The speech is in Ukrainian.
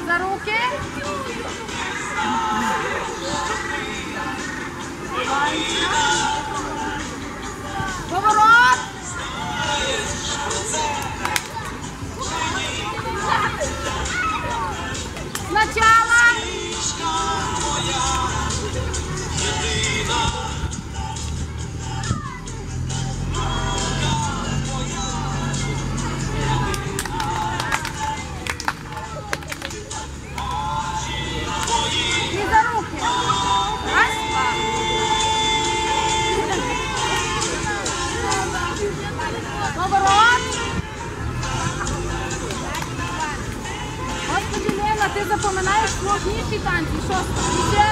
за руки. Поворот. Сначала. И за руки. Раз, два. Поворот. Господи, Лена, ти запоминаєш сложніші танці. Що,